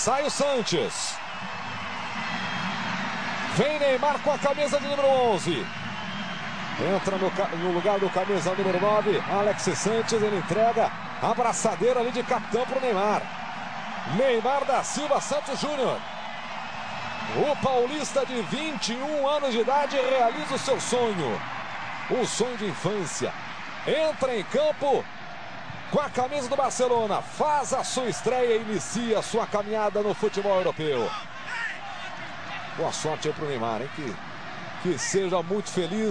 Sai o Sanches. Vem Neymar com a camisa de número 11. Entra no lugar do camisa número 9, Alex Sanches. Ele entrega a abraçadeira ali de capitão para o Neymar. Neymar da Silva Santos Júnior. O paulista de 21 anos de idade realiza o seu sonho. O sonho de infância. Entra em campo com a camisa do Barcelona. Faz a sua estreia e inicia a sua caminhada no futebol europeu. Boa sorte aí para o Neymar, hein? Que seja muito feliz.